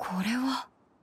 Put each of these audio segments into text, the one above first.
これは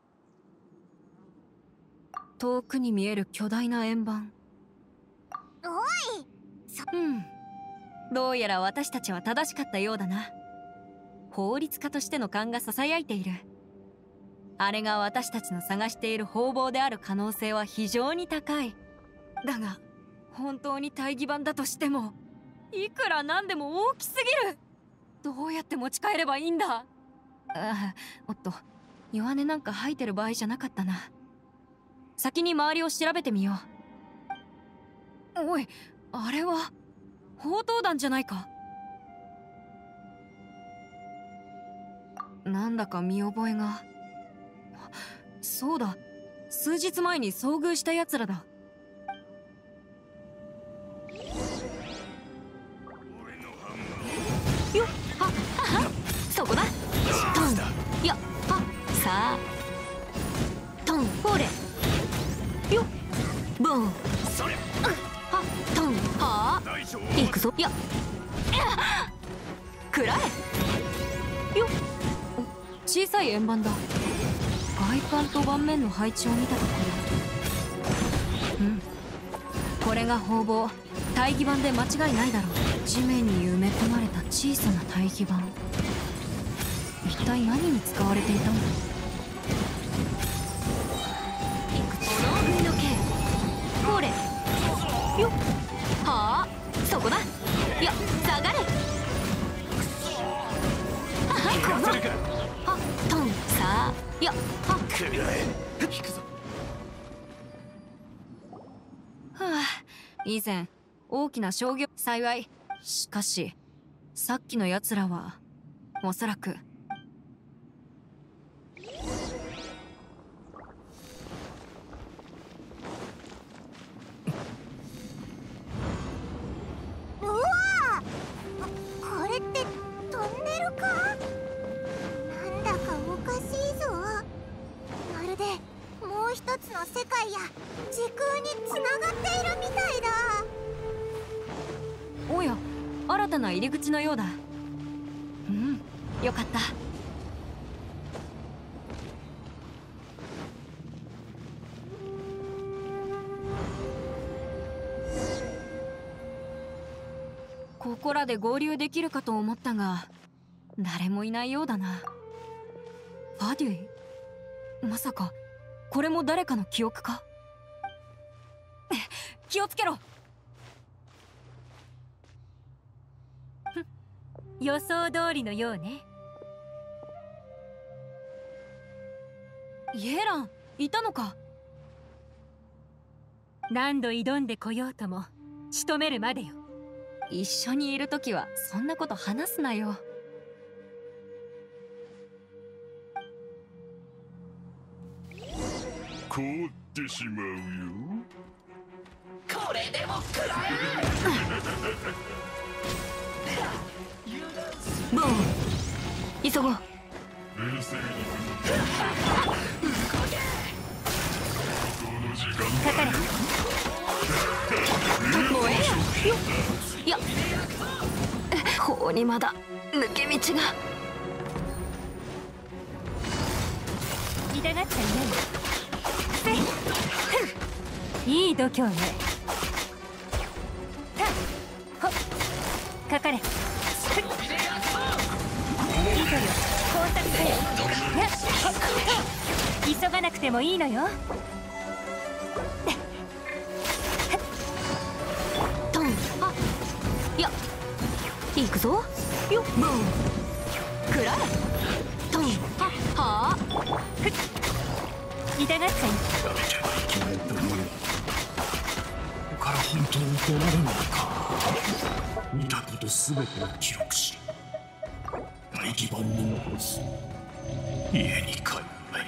遠くに見える巨大な円盤。 おい。 どうやら私たちは正しかったようだな。法律家としての勘がささやいている。あれが私たちの探している方々である可能性は非常に高い。だが本当に大義版だとしてもいくらなんでも大きすぎる。どうやって持ち帰ればいいんだ。おっと、弱音なんか吐いてる場合じゃなかったな。先に周りを調べてみよう。おい、あれは砲塔弾じゃないか。なんだか見覚えが。そうだ、数日前に遭遇した奴らだ。よっ、そこだ。トン、よっ、さあトン、ほれよっ、ボン、それ、トン、はあ、行くぞ、やっ、くらえよっ。小さい円盤だ。外観と盤面の配置を見たところ、これが方々大義盤で間違いないだろう。地面に埋め込まれた小さな大義盤、一体何に使われていたんだ。物食いの剣、ほれよっ、はあ、そこだ、よっ、下がれ、このトン、さあ、よっ、引くぞ。以前大きな商業、幸い。しかしさっきの奴らはおそらくうわあ、これってトンネルか。なんだかおかしいぞ。まるでもう一つの世界や時空につながっているみたいだ。 おや、新たな入り口のようだ。よかった。ここらで合流できるかと思ったが誰もいないようだな。ファデュイ、まさかこれも誰かの記憶か。気をつけろ。 予想通りのようね。 イエラン、いたのか。 何度挑んでこようとも仕留めるまでよ。 一緒にいるときはそんなこと話すなよ。 凍ってしまうよ。 これでも食らボン、急ごう。 冷静にかかれ。 もうええよ。いや、ここにまだ抜け道が。 痛がっちゃいない。いい度胸ね。ほっ、かかれ。いいとよ、工作せよ。急がなくてもいいのよ。 トン、や、行くぞ。よっ、ボン、くらえ。トン、はあ、 痛がっちゃい。 ここから本当に出られないか。見たことすべてを記録し大義版に残す。家に帰らない。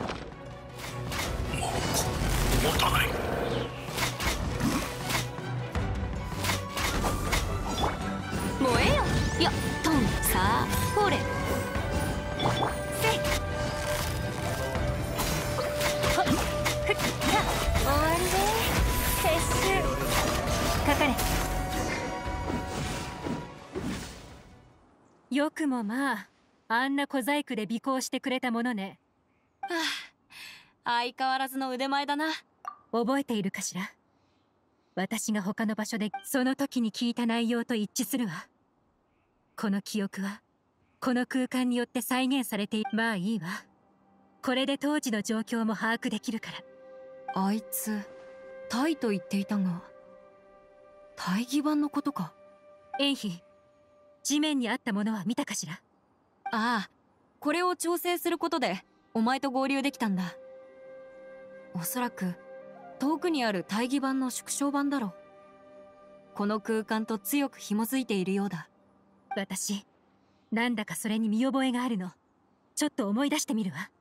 もう持たない。 燃えよ。や、トン、さあ、ほれ。せい。 ほっ、ふっ、終わりね。撤収。かかれ。よくもまあ、あんな小細工で尾行してくれたものね。 相変わらずの腕前だな。 覚えているかしら。私が他の場所でその時に聞いた内容と一致するわ。この記憶はこの空間によって再現されてまあいいわ。これで当時の状況も把握できるから。 あいつタイと言っていたが、大義版のことか。 エンヒ、地面にあったものは見たかしら。 ああ、これを調整することでお前と合流できたんだ。おそらく遠くにある大義版の縮小版だろう。この空間と強く紐づいているようだ。 私なんだかそれに見覚えがあるの。ちょっと思い出してみるわ。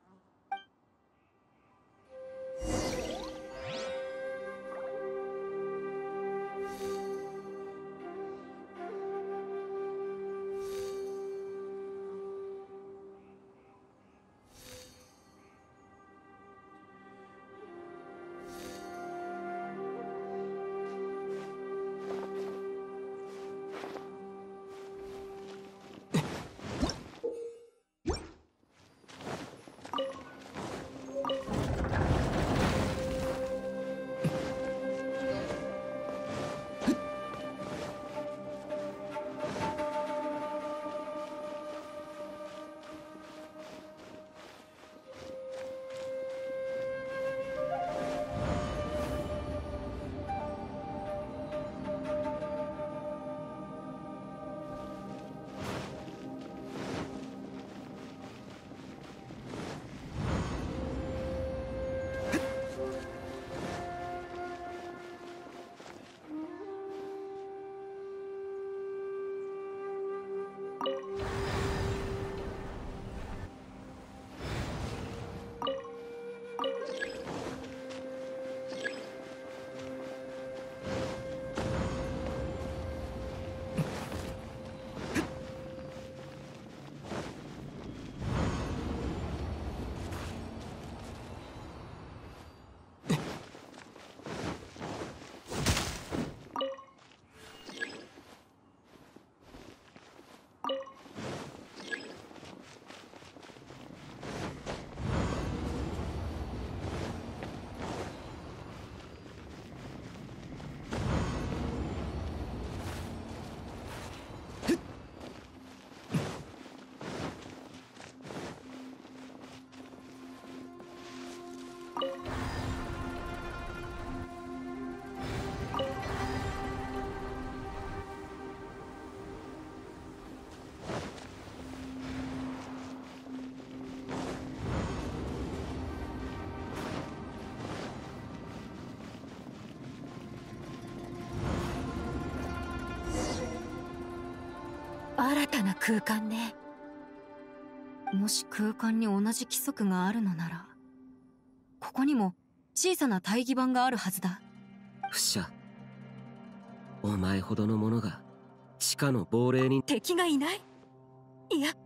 新たな空間ね。 もし空間に同じ規則があるのなら、ここにも小さな大義版があるはずだ。 フシャ、お前ほどの者が地下の亡霊に。 敵がいない？いや、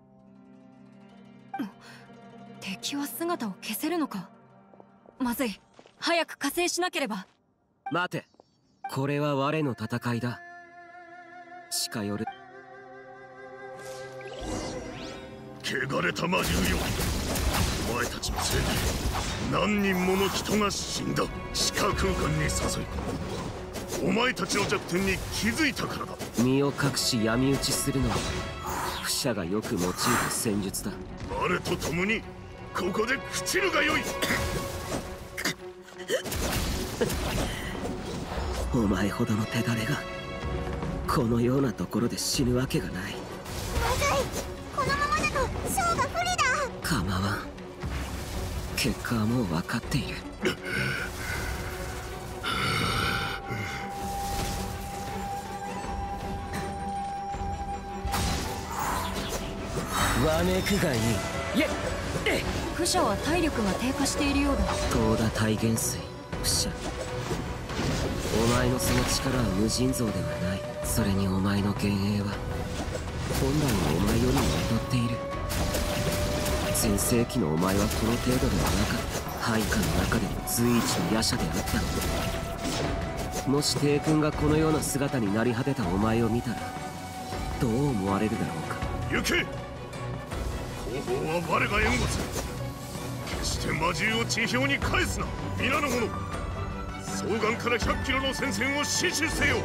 敵は姿を消せるのか。まずい、早く加勢しなければ。 待て、これは我の戦いだ。近寄る。 汚れた魔獣よ、お前たちのせいで何人もの人が死んだ。地下空間に誘い込む。お前たちの弱点に気づいたからだ。 身を隠し闇討ちするのはフシャがよく用いる戦術だ。 我と共にここで朽ちるがよい。 お前ほどの手だれがこのようなところで死ぬわけがない。 まずい、このままだとショーが不利だ。 構わん、結果はもう分かっている。わめくがいい。 フシャは体力が低下しているようだ。 東田体元水、フシャ、お前のその力は無尽蔵ではない。それにお前の幻影は本来のお前よりも劣っている。全盛期のお前はこの程度ではなかった。配下の中でも随一の夜叉であったの。もし帝君がこのような姿になり果てたお前を見たらどう思われるだろうか。 行け、後方は我が援護する。 決して魔獣を地表に返すな、皆の者。双眼から100キロの戦線を死守せよ。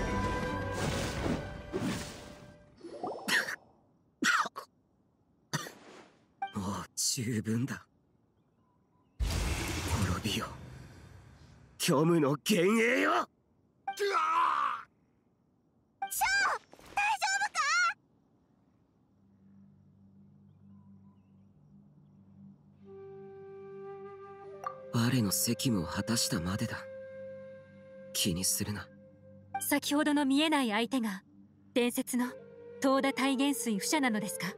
もう十分だ。滅びよ、虚無の幻影よ。我の責務を果たしたまでだ。気にするな。 先ほどの見えない相手が伝説の東田大元帥不赦なのですか？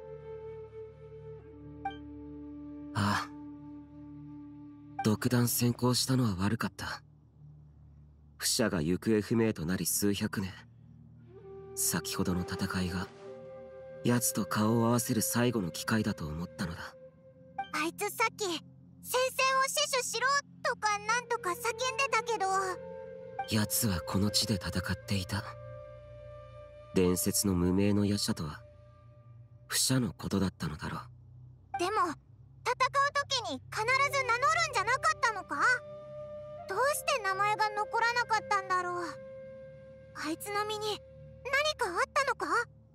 ああ、独断専行したのは悪かった。不赦が行方不明となり数百年、先ほどの戦いが奴と顔を合わせる最後の機会だと思ったのだ。 あいつさっき戦線を死守しろとかなんとか叫んでたけど、 奴はこの地で戦っていた。伝説の無名の夜叉とは不赦のことだったのだろう。 でも戦う時に必ず名乗るんじゃなかったのか？どうして名前が残らなかったんだろう。あいつの身に何かあったのか？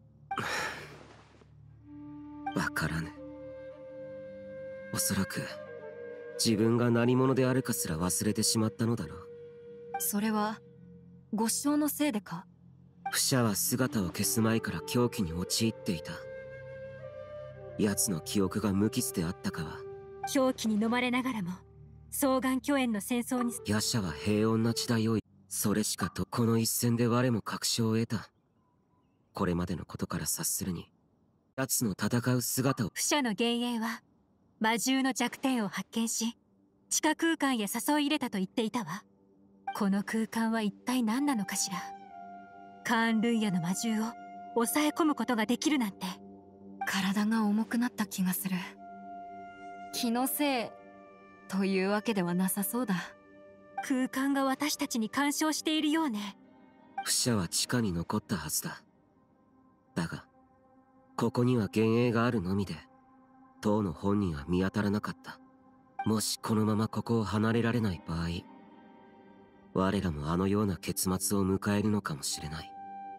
わからぬ。おそらく自分が何者であるかすら忘れてしまったのだろう。 それはご師匠のせいでか？ 不赦は姿を消す前から狂気に陥っていた。奴の記憶が無傷であったかは。 狂気に飲まれながらも双眼巨炎の戦争に。 夜叉は平穏な時代を、それしかとこの一戦で我も確証を得た。これまでのことから察するに、奴の戦う姿を。 不赦の幻影は魔獣の弱点を発見し地下空間へ誘い入れたと言っていたわ。この空間は一体何なのかしら。カーン・ルイヤの魔獣を抑え込むことができるなんて。 体が重くなった気がする。気のせいというわけではなさそうだ。 空間が私たちに干渉しているようね。 不赦は地下に残ったはずだ。だがここには幻影があるのみで当の本人は見当たらなかった。もしこのままここを離れられない場合、我らもあのような結末を迎えるのかもしれない。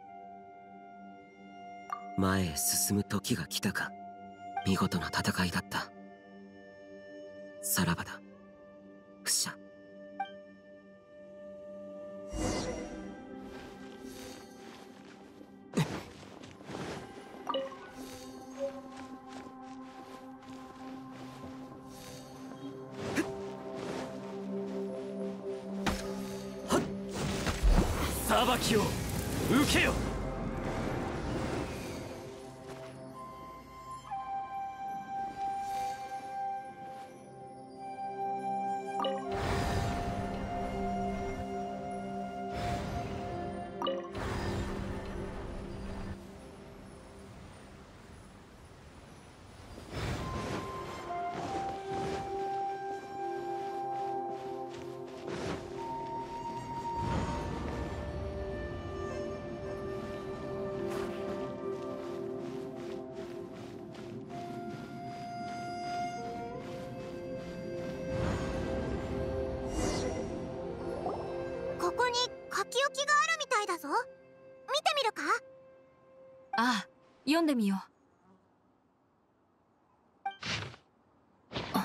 前へ進む時が来たか。見事な戦いだった。さらばだ、不赦。 裁きを受けよ。 ここに書き置きがあるみたいだぞ。見てみるか？ ああ、読んでみよう。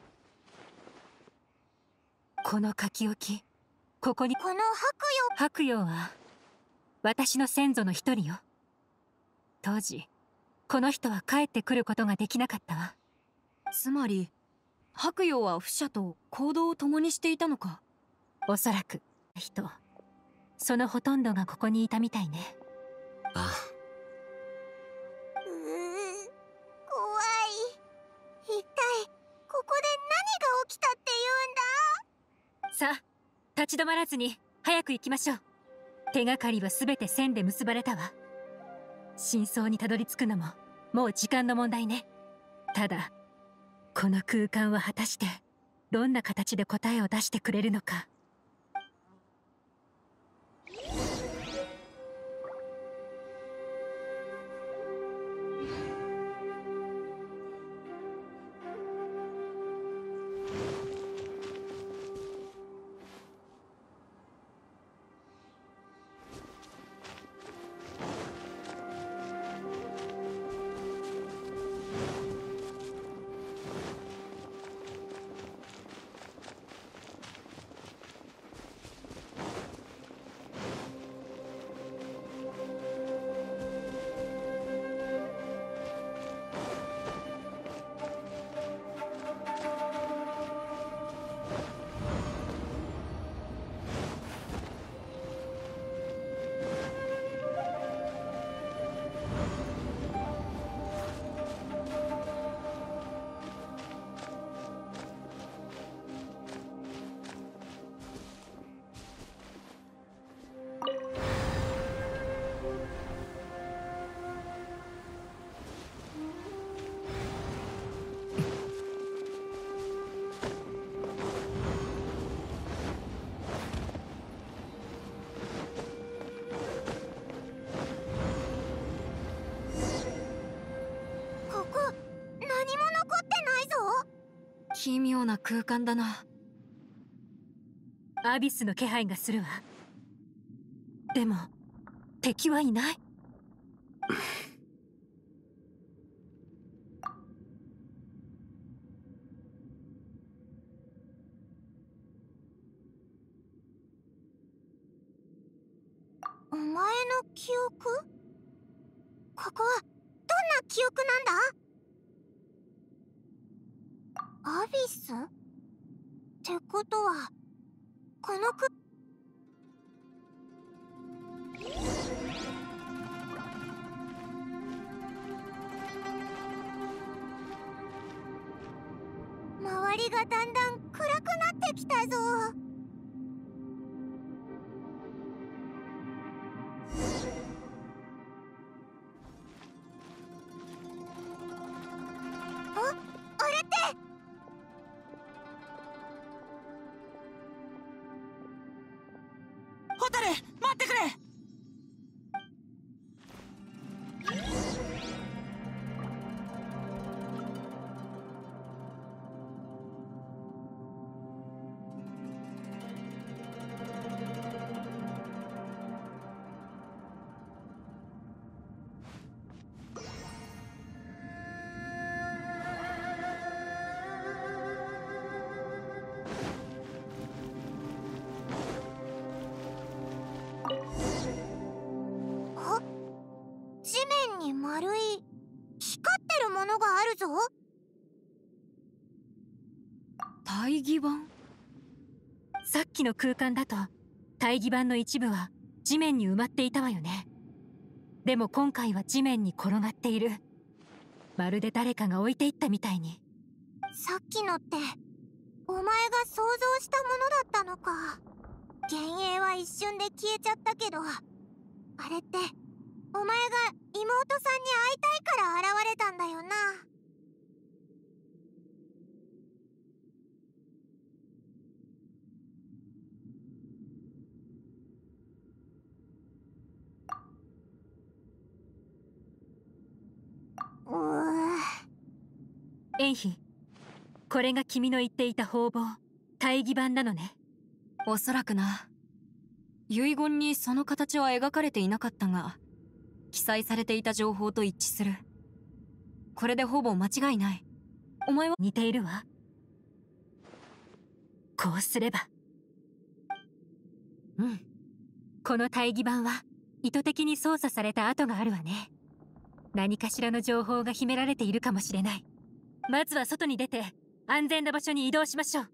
この書き置き、ここに。 この白陽は私の先祖の一人よ。当時この人は帰ってくることができなかったわ。 つまり白陽は不赦と行動を共にしていたのか？ おそらく人、そのほとんどがここにいたみたいね。 ああ、 怖い。一体ここで何が起きたって言うんだ？ さあ立ち止まらずに早く行きましょう。手がかりは全て線で結ばれたわ。真相にたどり着くのももう時間の問題ね。ただこの空間は果たしてどんな形で答えを出してくれるのか。 奇妙な空間だな。 アビスの気配がするわ。でも敵はいない。 お前の記憶？ここはどんな記憶なんだ？アビス？ってことはこの周りがだんだん暗くなってきたぞ。あれって。 ホタル、待ってくれ。 地面に丸い光ってるものがあるぞ。 大義板？ さっきの空間だと大義板の一部は地面に埋まっていたわよね。でも今回は地面に転がっている。まるで誰かが置いていったみたいに。 さっきのってお前が想像したものだったのか。幻影は一瞬で消えちゃったけど、あれってお前が妹さんに会いたいから現れたんだよな。 エンヒ、これが君の言っていた方々、大義板なのね。 おそらくな。遺言にその形は描かれていなかったが、記載されていた情報と一致する。これでほぼ間違いない。お前は？ 似ているわ。こうすれば。うん。この大義板は意図的に操作された跡があるわね。何かしらの情報が秘められているかもしれない。まずは外に出て安全な場所に移動しましょう。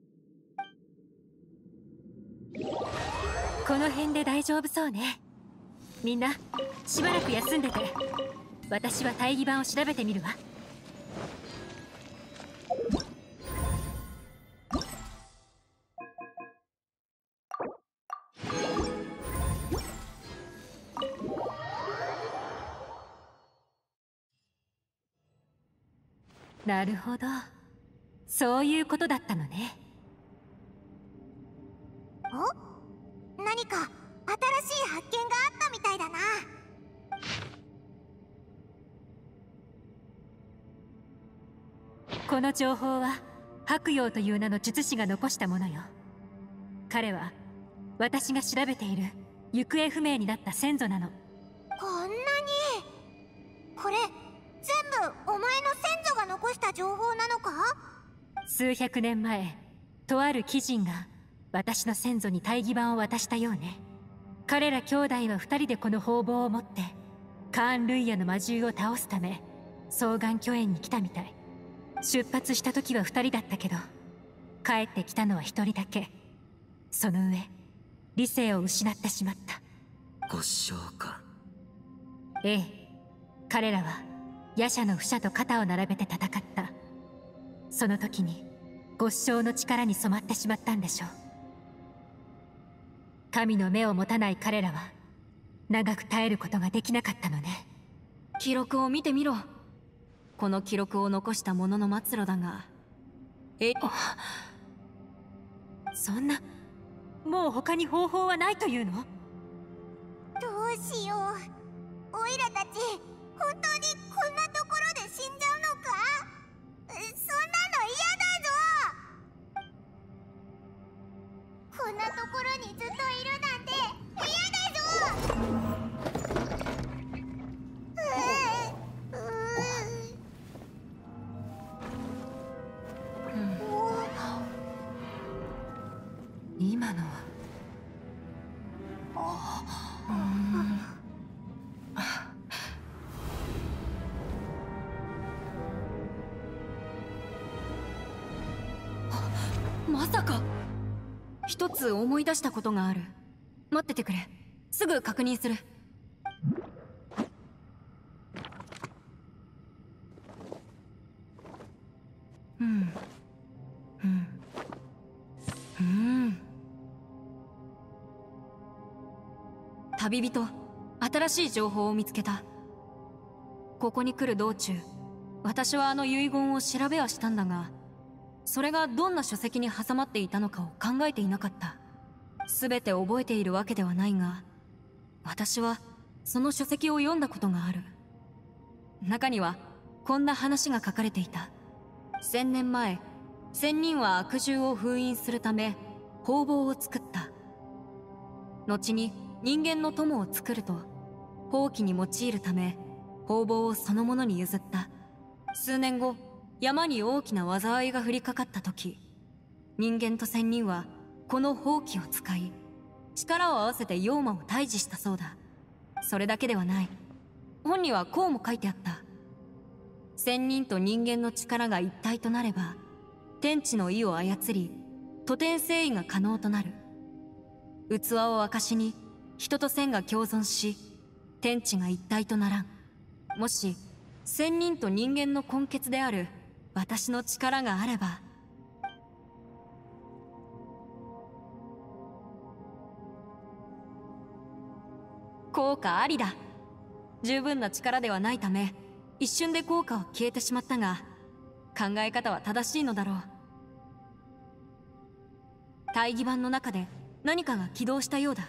この辺で大丈夫そうね。みんなしばらく休んでて。私は大義板を調べてみるわ。なるほど、そういうことだったのね。 お？何か新しい発見があったみたいだな。 この情報は白陽という名の術師が残したものよ。彼は私が調べている行方不明になった先祖なの。 こんなに。これ全部お前の先祖が残した情報なのか？ 数百年前、とある鬼人が私の先祖に大義板を渡したようね。彼ら兄弟は二人でこの方々を持ってカーン・ルイヤの魔獣を倒すため双眼巨園に来たみたい。出発した時は二人だったけど、帰ってきたのは一人だけ。その上理性を失ってしまった。 ご将か。 ええ、彼らは夜叉の不者と肩を並べて戦った。その時にご将の力に染まってしまったんでしょう。神の目を持たない彼らは長く耐えることができなかったのね。 記録を見てみろ。この記録を残した者の末路だが、 そんな、もう他に方法はないというの？ どうしよう。オイラたち本当にこんなところで死んじゃうのか？そんなの嫌だぞ。 たのは。 まさか。一つ思い出したことがある。待っててくれ。すぐ確認する。旅人、新しい情報を見つけた。ここに来る道中、私はあの遺言を調べはしたんだが、それがどんな書籍に挟まっていたのかを考えていなかった。全て覚えているわけではないが、私はその書籍を読んだことがある。中にはこんな話が書かれていた。1000年前、仙人は悪獣を封印するため方々を作った。後に人間の友を作ると、法器に用いるため方々をそのものに譲った。数年後、山に大きな災いが降りかかった時、人間と仙人はこの法器を使い、力を合わせて妖魔を退治したそうだ。それだけではない。本にはこうも書いてあった。仙人と人間の力が一体となれば、天地の意を操り、徒天征意が可能となる。器を証に人と仙が共存し、天地が一体とならん。もし仙人と人間の根血である私の力があれば、効果ありだ。十分な力ではないため、一瞬で効果は消えてしまったが、考え方は正しいのだろう。大義版の中で何かが起動したようだ。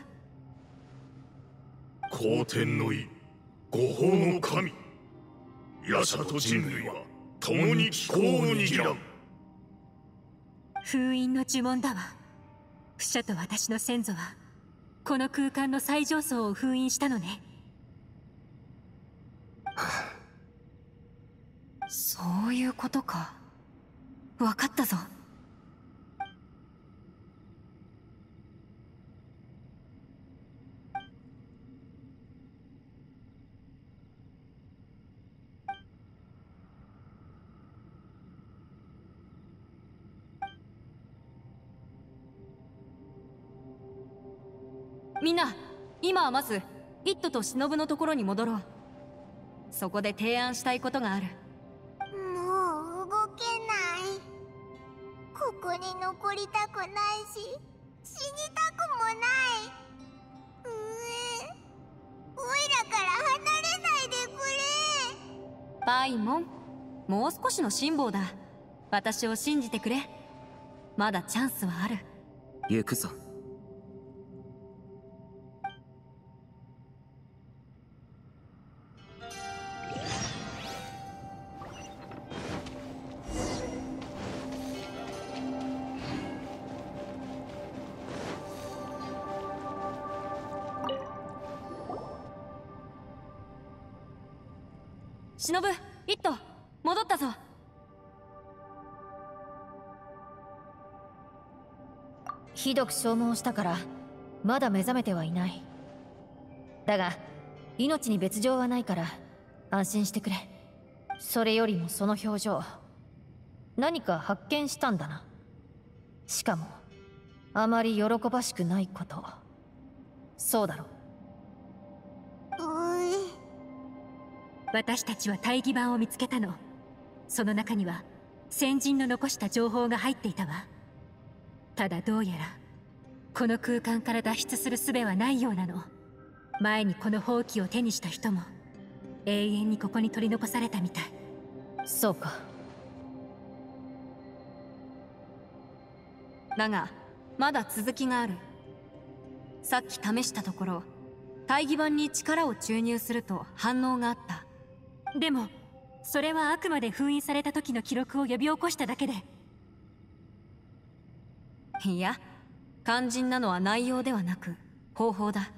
皇天の意、五法の神。夜叉と人類は共に気候を握らん。 封印の呪文だわ。不赦と私の先祖はこの空間の最上層を封印したのね。 そういうことか。分かったぞ。みんな、今はまずイットと忍のところに戻ろう。そこで提案したいことがある。 もう動けない。ここに残りたくないし、死にたくもない。おいらから離れないでくれ。 パイモン、もう少しの辛抱だ。私を信じてくれ。まだチャンスはある。 行くぞ。 忍、イット、戻ったぞ。 ひどく消耗したからまだ目覚めてはいない。だが命に別状はないから安心してくれ。それよりもその表情、何か発見したんだな。しかもあまり喜ばしくないこと。そうだろ。 私たちは大義版を見つけたの。その中には先人の残した情報が入っていたわ。ただどうやらこの空間から脱出する術はないようなの。前にこの法器を手にした人も永遠にここに取り残されたみたい。 そうか。 だがまだ続きがある。さっき試したところ、大義版に力を注入すると反応があった。 でもそれはあくまで封印された時の記録を呼び起こしただけで。 いや、肝心なのは内容ではなく方法だ。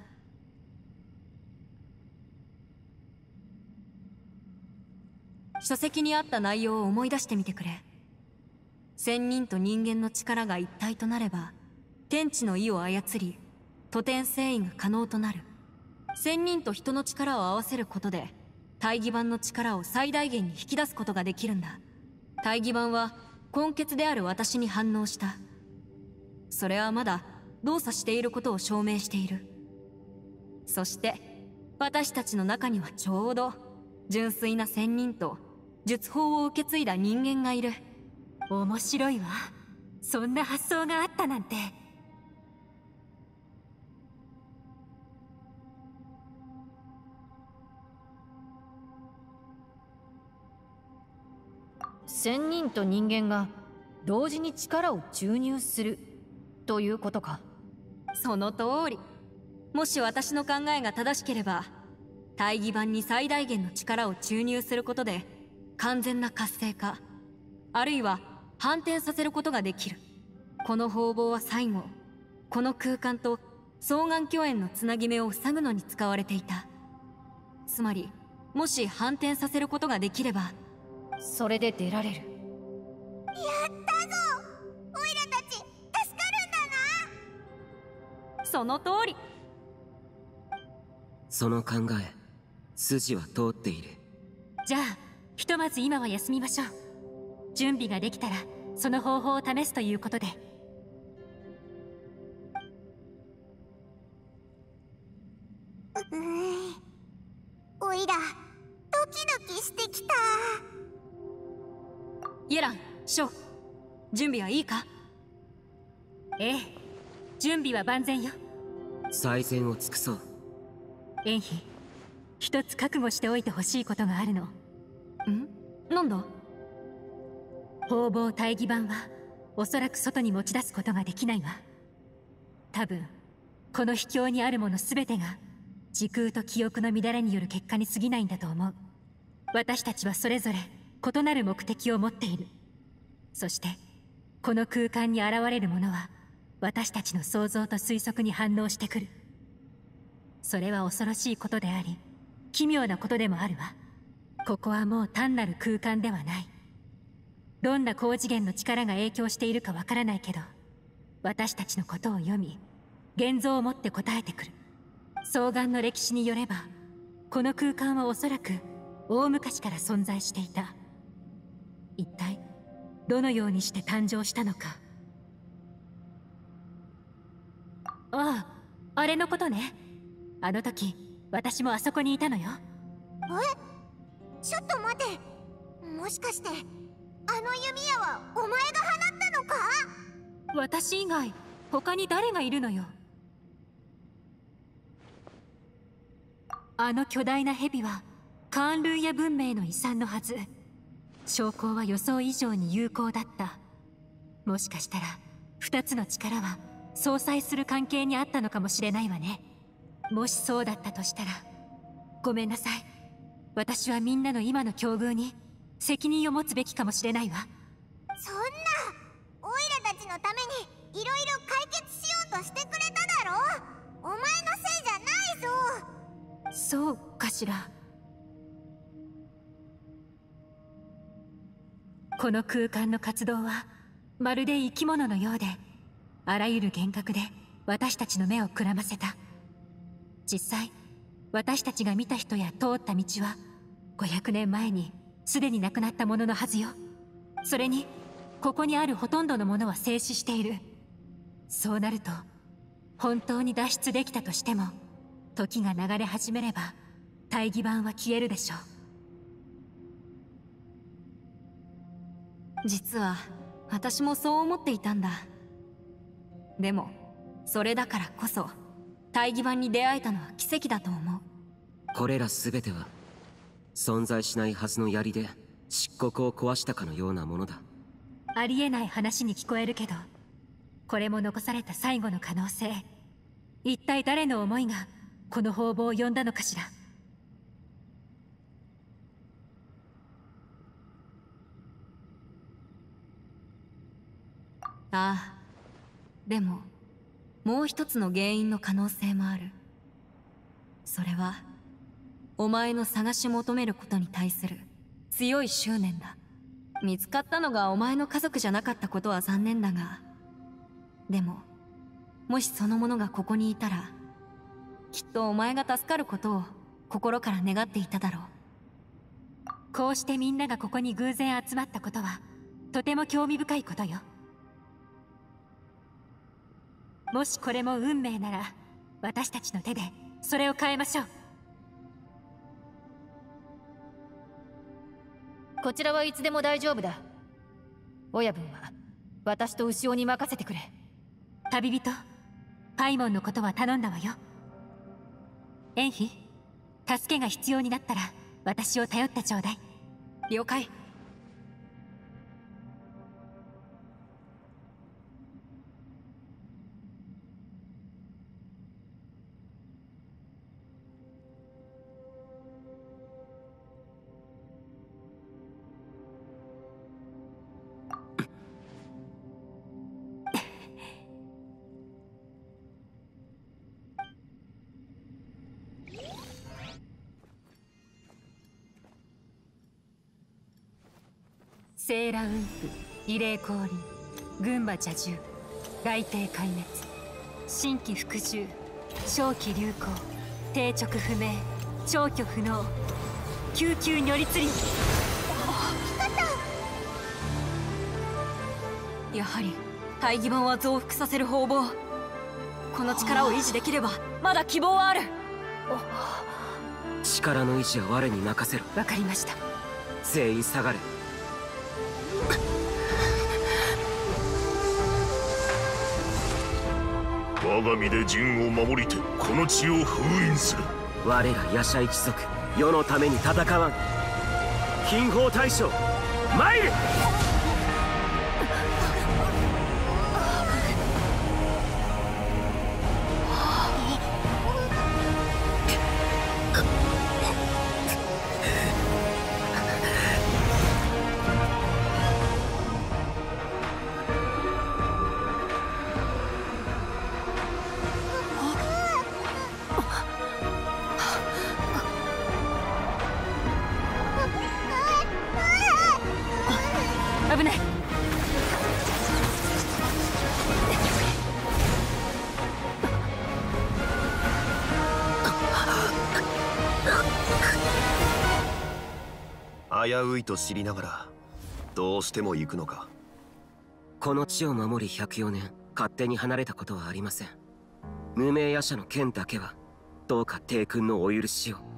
書籍にあった内容を思い出してみてくれ。仙人と人間の力が一体となれば、 天地の意を操り徒天遷移が可能となる。仙人と人の力を合わせることで大義版の力を最大限に引き出すことができるんだ。大義版は根血である私に反応した。それはまだ動作していることを証明している。そして私たちの中にはちょうど純粋な仙人と術法を受け継いだ人間がいる。 面白いわ。そんな発想があったなんて。 仙人と人間が同時に力を注入するということか。 その通り。もし私の考えが正しければ、大義版に最大限の力を注入することで完全な活性化、あるいは反転させることができる。この方々は最後、この空間と双眼鏡園のつなぎ目を塞ぐのに使われていた。つまりもし反転させることができれば、 それで出られる。 やったぞ。オイラたち助かるんだな。 その通り。 その考え、筋は通っている。 じゃあひとまず今は休みましょう。準備ができたらその方法を試すということで。 オイラドキドキしてきた。 イエラン、ショウ、準備はいいか？ ええ、準備は万全よ。 最善を尽くそう。 エンヒ、一つ覚悟しておいてほしいことがあるの。 なんだ？ 方々大義版はおそらく外に持ち出すことができないわ。多分この秘境にあるもの全てが時空と記憶の乱れによる結果に過ぎないんだと思う。私たちはそれぞれ異なる目的を持っている。そしてこの空間に現れるものは私たちの想像と推測に反応してくる。それは恐ろしいことであり奇妙なことでもあるわ。ここはもう単なる空間ではない。どんな高次元の力が影響しているかわからないけど、私たちのことを読み現像をもって答えてくる。双眼の歴史によればこの空間はおそらく大昔から存在していた。一体どのようにして誕生したのか。ああ、あれのことね。あの時私もあそこにいたのよ。 ちょっと待て。もしかしてあの弓矢はお前が放ったのか？ 私以外他に誰がいるのよ。あの巨大な蛇はカーンルーヤ文明の遺産のはず。証拠は予想以上に有効だった。もしかしたら2つの力は相殺する関係にあったのかもしれないわね。もしそうだったとしたらごめんなさい。私はみんなの今の境遇に責任を持つべきかもしれないわ。 そんな、オイラたちのためにいろいろ解決しようとしてくれただろ。お前のせいじゃないぞ。 そうかしら。この空間の活動はまるで生き物のようで、あらゆる幻覚で私たちの目をくらませた。実際私たちが見た人や通った道は500年前にすでに亡くなったもののはずよ。それにここにあるほとんどのものは静止している。そうなると本当に脱出できたとしても、時が流れ始めれば大義版は消えるでしょう。 実は私もそう思っていたんだ。でもそれだからこそ大義版に出会えたのは奇跡だと思う。 これら全ては存在しないはずの槍で漆黒を壊したかのようなものだ。 ありえない話に聞こえるけど、これも残された最後の可能性。一体誰の思いがこの方々を呼んだのかしら。 ああ、でももう一つの原因の可能性もある。それはお前の探し求めることに対する強い執念だ。見つかったのがお前の家族じゃなかったことは残念だが、でももしその者がここにいたら、きっとお前が助かることを心から願っていただろう。 こうしてみんながここに偶然集まったことはとても興味深いことよ。もしこれも運命なら、私たちの手でそれを変えましょう。 こちらはいつでも大丈夫だ。親分は私と牛尾に任せてくれ。 旅人、パイモンのことは頼んだわよ。エンヒ、助けが必要になったら私を頼ってちょうだい。 了解。 セーラ雲布、異例降臨、群馬蛇獣、雷帝壊滅、新規服従、正気流行、定直不明、消去不能、救急如律令。 やはり大義版は増幅させる方々。この力を維持できればまだ希望はある。 力の維持は我に任せろ。 わかりました。 全員下がれ。 我が身で陣を守りてこの地を封印する。 我ら夜叉一族、世のために戦わん。金宝大将参る。 危ない。 危ういと知りながらどうしても行くのか。 この地を守り104年、勝手に離れたことはありません。無名夜叉の剣だけはどうか帝君のお許しを。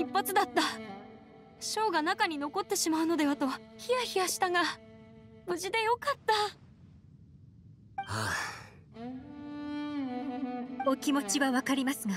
一発だった。ショーが中に残ってしまうのではとヒヤヒヤしたが、無事でよかった。 はあ、 お気持ちはわかりますが、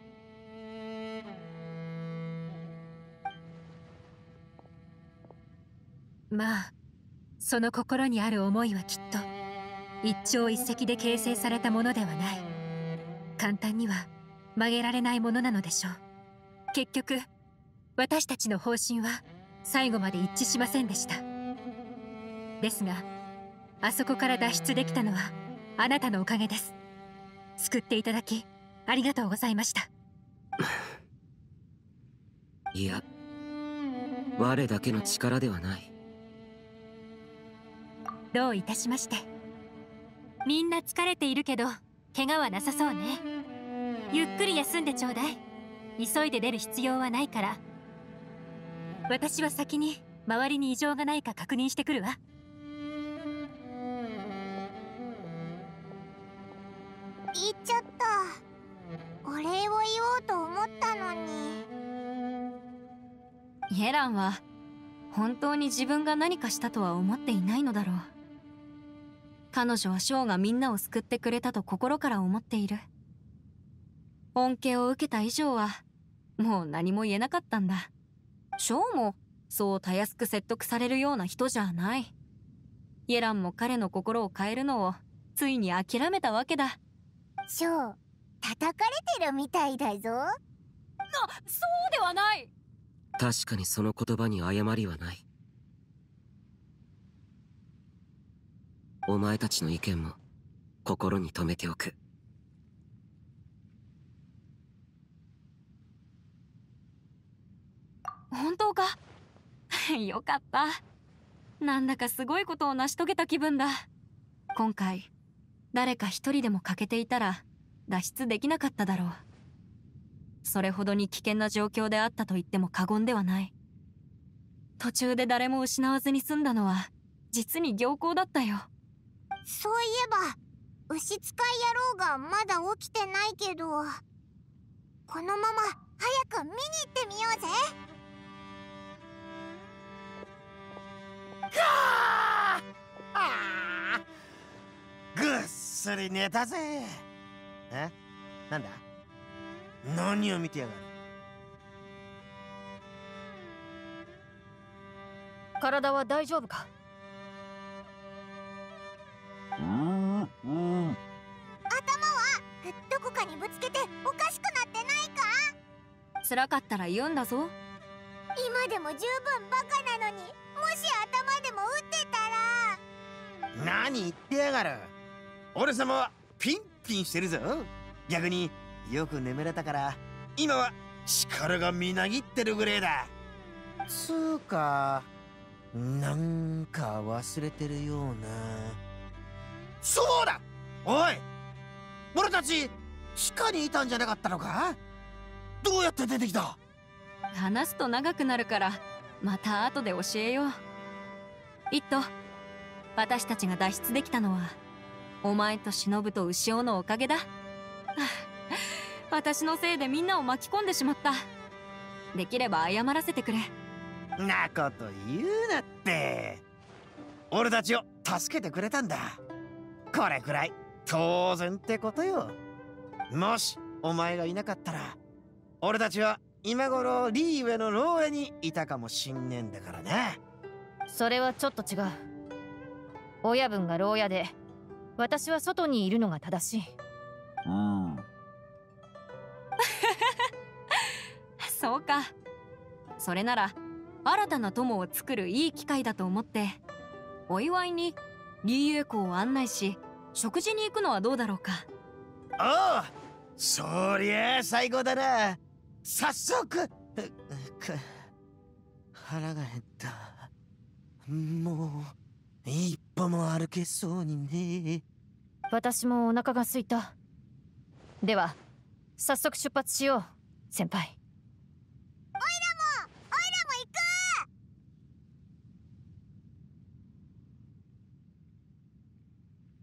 まあその心にある思いはきっと一朝一夕で形成されたものではない。簡単には曲げられないものなのでしょう。結局私たちの方針は最後まで一致しませんでした。ですがあそこから脱出できたのはあなたのおかげです。救っていただきありがとうございました。 いや、我だけの力ではない。 どういたしまして。みんな疲れているけど怪我はなさそうね。ゆっくり休んでちょうだい。急いで出る必要はないから。私は先に周りに異常がないか確認してくるわ。 言っちゃった。お礼を言おうと思ったのに。 イエランは本当に自分が何かしたとは思っていないのだろう。彼女はショーがみんなを救ってくれたと心から思っている。恩恵を受けた以上はもう何も言えなかったんだ。ショーもそうたやすく説得されるような人じゃない。イエランも彼の心を変えるのをついに諦めたわけだ。 ショー、叩かれてるみたいだぞ。 そうではない。 確かにその言葉に誤りはない。お前たちの意見も心に留めておく。 本当か？よかった。なんだかすごいことを成し遂げた気分だ。今回誰か一人でも欠けていたら脱出できなかっただろう。それほどに危険な状況であったと言っても過言ではない。途中で誰も失わずに済んだのは実に良好だったよ。 そういえば牛使い野郎がまだ起きてないけど、このまま早く見に行ってみようぜ。 ぐっすり寝たぜ。え、なんだ、何を見てやがる。 体は大丈夫か？ 頭はどこかにぶつけておかしくなってないか？ 辛かったら言うんだぞ。 今でも十分バカなのに、もし頭でも打ってたら。 何言ってやがる。俺様はピンピンしてるぞ。逆によく眠れたから今は力がみなぎってるぐらいだ。つうか、なんか忘れてるような。そうだ、おい、俺たち地下にいたんじゃなかったのか？どうやって出てきた？ 話すと長くなるからまた後で教えよう。イット、私たちが脱出できたのはお前と忍と牛尾のおかげだ。私のせいでみんなを巻き込んでしまった。できれば謝らせてくれ。 なこと言うなって。俺たちを助けてくれたんだ。これくらい当然ってことよ。もしお前がいなかったら俺たちは今頃リーウェの牢屋にいたかもしんねえんだからな。 それはちょっと違う。親分が牢屋で私は外にいるのが正しい。 そうか。それなら新たな友を作るいい機会だと思ってお祝いにリーエコを案内し食事に行くのはどうだろうか。 おう、そりゃあ最高だな。早速。腹が減った。もう一歩も歩けそうにね。 私もお腹が空いた。では早速出発しよう、先輩。 おいらも行く。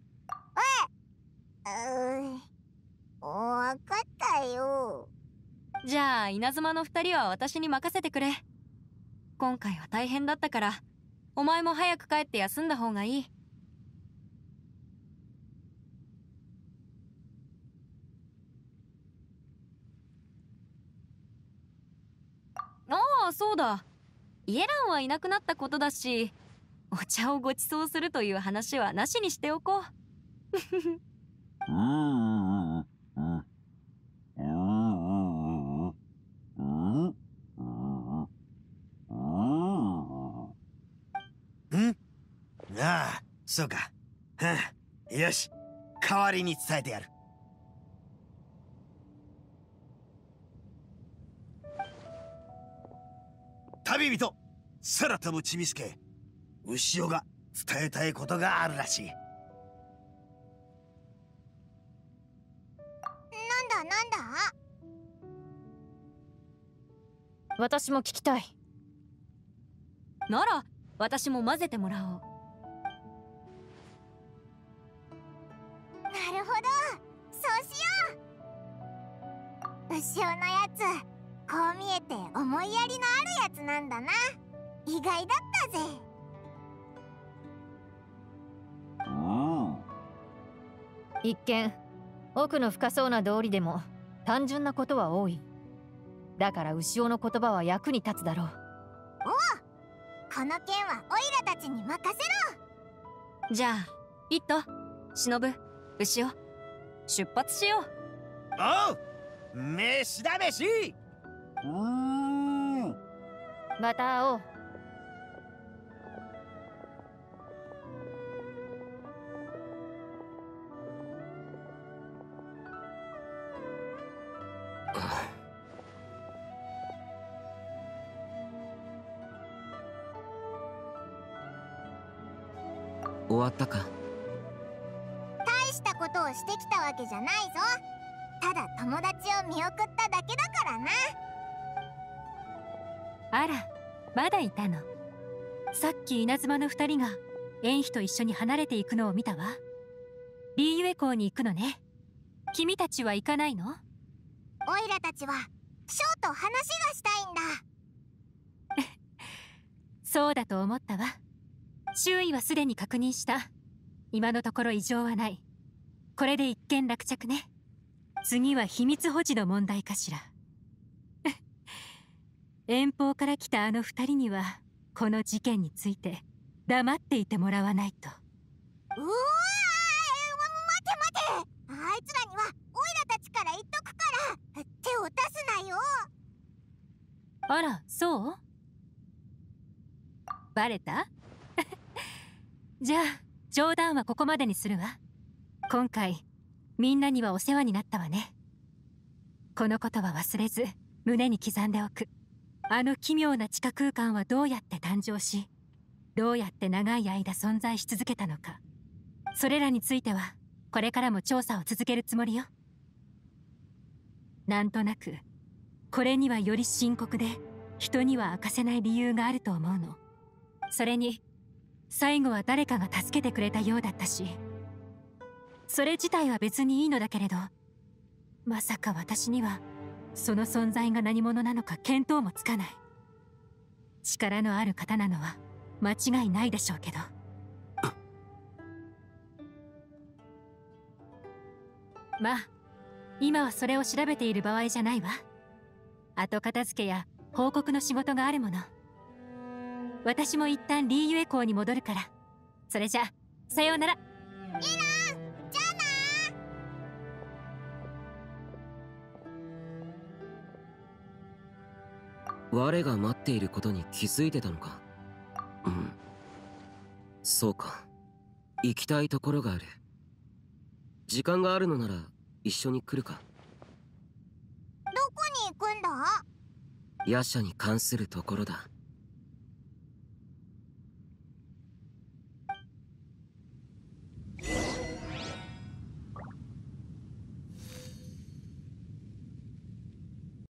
わかったよ。 じゃあ稲妻の2人は私に任せてくれ。今回は大変だったから、お前も早く帰って休んだ方がいい。ああ、そうだ。イエランはいなくなったことだし、お茶をご馳走するという話はなしにしておこう。 ああ、そうか。よし、代わりに伝えてやる。旅人、空飛ぶちびすけ、牛尾が伝えたいことがあるらしい。 なんだ私も聞きたい。 なら私も混ぜてもらおう。 なるほど、そうしよう。牛尾のやつ、こう見えて思いやりのあるやつなんだな。意外だったぜ。 一見奥の深そうな道理でも単純なことは多い。だから牛尾の言葉は役に立つだろう。 おう、この件はオイラたちに任せろ。 じゃあイット、忍、牛尾、出発しよう。 おう、飯だ飯。 また会おう。 終わったか。 大したことをしてきたわけじゃないぞ。ただ友達を見送っただけだからな。 あら、まだいたの。さっき稲妻の2人が縁妃と一緒に離れていくのを見たわ。リーユエ港に行くのね。君たちは行かないの？ オイラたちはショーと話がしたいんだ。 そうだと思ったわ。周囲はすでに確認した。今のところ異常はない。これで一件落着ね。次は秘密保持の問題かしら。遠方から来たあの2人にはこの事件について黙っていてもらわないと。 うわー、待て。あいつらにはオイラたちから言っとくから手を出すなよ。 あら、そう？バレた？じゃあ冗談はここまでにするわ。今回みんなにはお世話になったわね。このことは忘れず胸に刻んでおく。あの奇妙な地下空間はどうやって誕生し、どうやって長い間存在し続けたのか、それらについてはこれからも調査を続けるつもりよ。なんとなくこれにはより深刻で人には明かせない理由があると思うの。それに最後は誰かが助けてくれたようだったし、それ自体は別にいいのだけれど、まさか私にはその存在が何者なのか見当もつかない。力のある方なのは間違いないでしょうけど。まあ今はそれを調べている場合じゃないわ。後片付けや報告の仕事があるもの。私も一旦リーユエ港に戻るから。それじゃあさようなら。 イラン、じゃあな。 我が待っていることに気づいてたのか。うん、そうか。行きたいところがある。時間があるのなら一緒に来るか。 どこに行くんだ？ 夜叉に関するところだ。